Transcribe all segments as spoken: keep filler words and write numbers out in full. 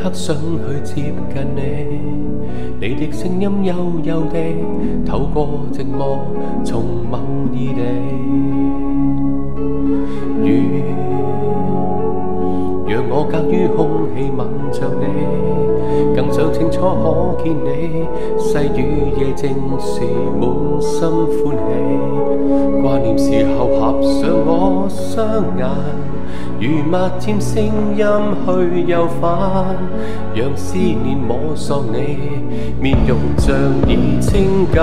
刻想去接近你，你的聲音悠悠地透過寂寞，從某異地。雨讓我隔於空氣吻着你，更想清楚可見你，細雨夜靜時滿心歡喜，掛念時候合上我雙眼，如蜜漸聲音去又返，讓思念摸索你，面容像已清減。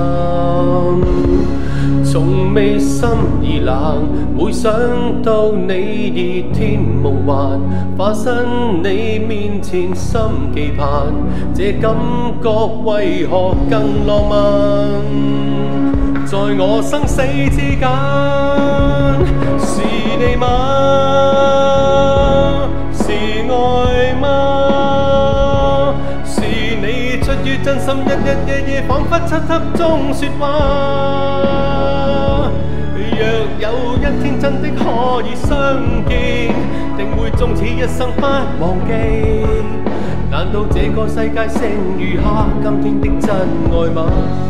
從未心已冷，每想到你熱天夢幻，化身你面前心期盼，這感覺為何更浪漫？在我生死之間，是你嗎？是愛嗎？是你出於真心，日日夜夜彷彿漆黑中說話。若有一天真的可以相見，定會終此一生不忘記。難道這個世界剩餘下今天的真愛嗎？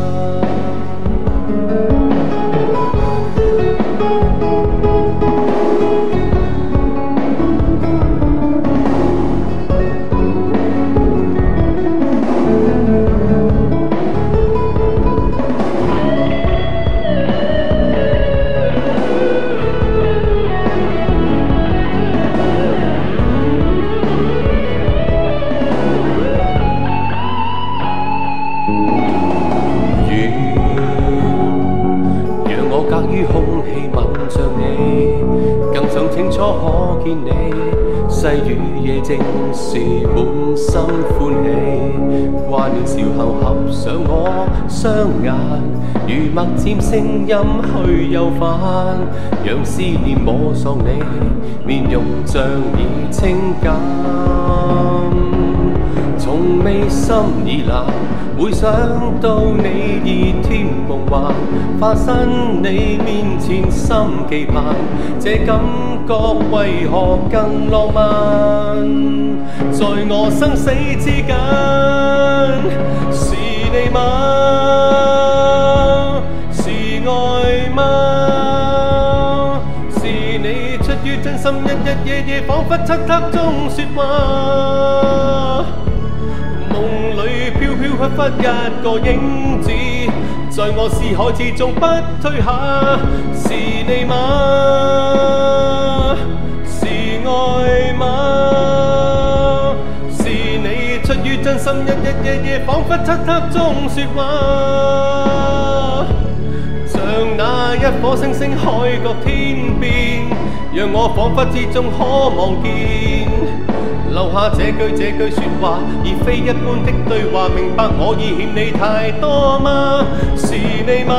隔於空氣吻着你，更想清楚可見你，細雨夜靜時滿心歡喜，掛念時候合上我雙眼，如墨漸聲音去又返，讓思念摸索你，面容像已清減。從未心已冷，會想到你熱天夢幻，化身你面前心期盼，這感覺為何更浪漫？在我生死之間，是你嗎？是愛嗎？是你出於真心，日日夜夜彷彿漆黑中說話。夢裏飄飄忽忽一個影子，在我思海之中不退下。是你嗎？是愛嗎？是你出於真心，日日夜夜彷彿漆黑中說話。像那一顆星星海角天邊，讓我彷彿之中可望見。留下這句這句說話，而非一般的對話，明白我已欠你太多嗎？是你嗎？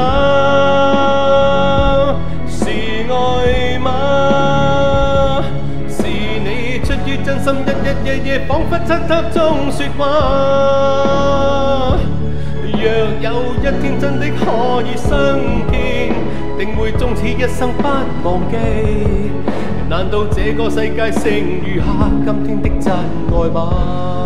是愛嗎？是你出於真心，日日夜夜彷彿漆黑中說話。若有一天真的可以相見，定會終此一生不忘記。難道這個世界剩餘下今天的真愛嗎？